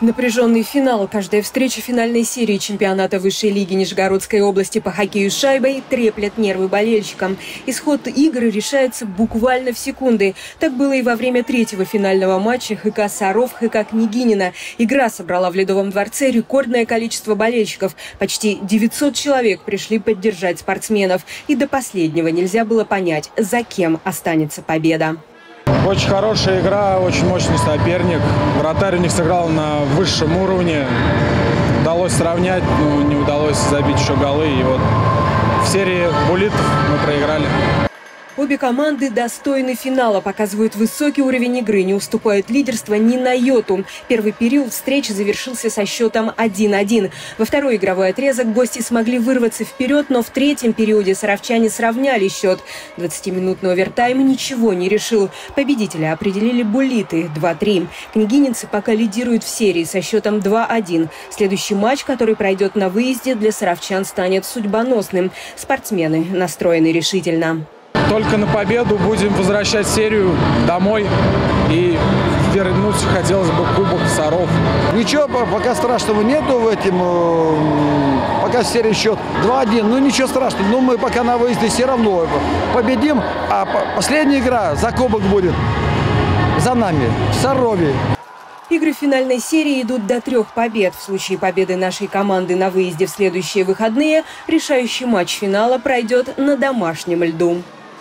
Напряженный финал. Каждая встреча финальной серии чемпионата высшей лиги Нижегородской области по хоккею с шайбой треплет нервы болельщикам. Исход игры решается буквально в секунды. Так было и во время третьего финального матча ХК «Саров» ХК «Княгинино». Игра собрала в Ледовом дворце рекордное количество болельщиков. Почти 900 человек пришли поддержать спортсменов. И до последнего нельзя было понять, за кем останется победа. Очень хорошая игра, очень мощный соперник. Вратарь у них сыграл на высшем уровне. Удалось сравнять, но не удалось забить еще голы. И вот в серии буллитов мы проиграли. Обе команды достойны финала, показывают высокий уровень игры, не уступают лидерства ни на йоту. Первый период встречи завершился со счетом 1-1. Во второй игровой отрезок гости смогли вырваться вперед, но в третьем периоде саровчане сравняли счет. 20-минутный овертайм ничего не решил. Победителя определили буллиты 2-3. Княгининцы пока лидируют в серии со счетом 2-1. Следующий матч, который пройдет на выезде, для саровчан станет судьбоносным. Спортсмены настроены решительно. Только на победу будем возвращать серию домой и вернуть хотелось бы кубок Саров. Ничего пока страшного нету в этом, пока серия счет 2-1, ну ничего страшного, но мы пока на выезде все равно победим, а последняя игра за кубок будет за нами, в Сарове. Игры финальной серии идут до 3 побед. В случае победы нашей команды на выезде в следующие выходные решающий матч финала пройдет на домашнем льду.